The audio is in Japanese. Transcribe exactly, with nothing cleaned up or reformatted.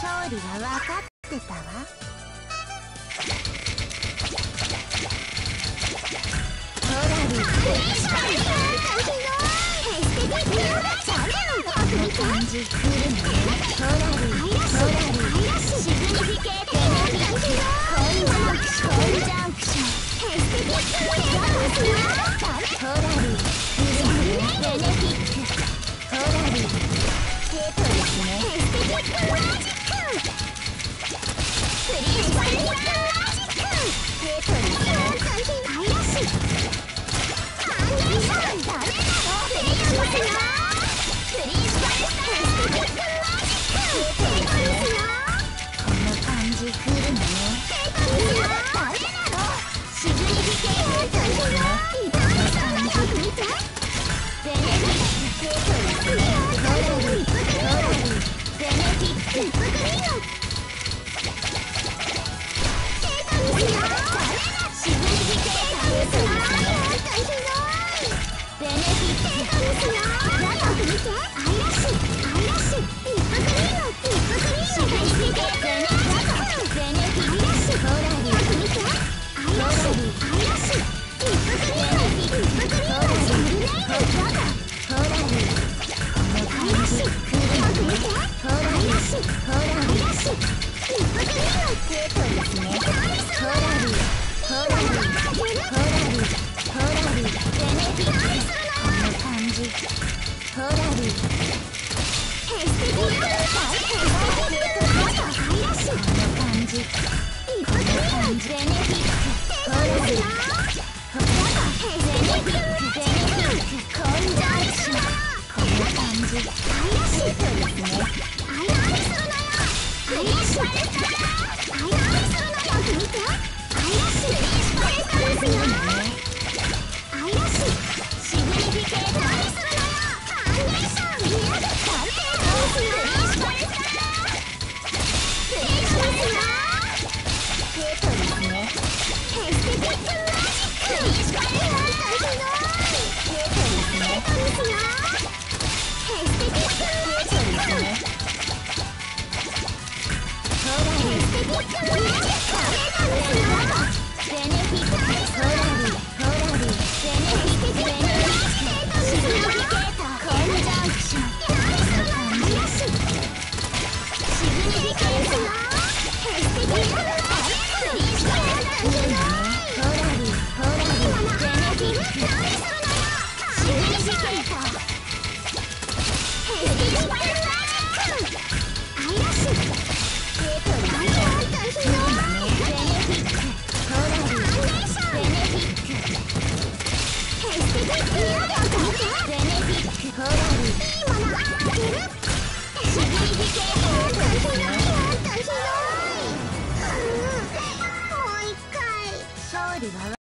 勝利は分かってたわ。ほらりこの感じ来るね。ほらりほらりシグニフィケートコンジャンクションコンジャンクションほらり来るね。ベネフィックほらりテトリスね。フリースパルスマジックテトリスね。アイラッシュカーネーションダメなの。フリースパルスフリースパルステトリスマジックテトリスよ。この感じ来るね。テトリスよダメなの。シグニフィケートテトリスよ。ダメなのよく見て。ベネフィックテトリスね。ほらりほらりベネフィックテトリスよ。シグニフィケート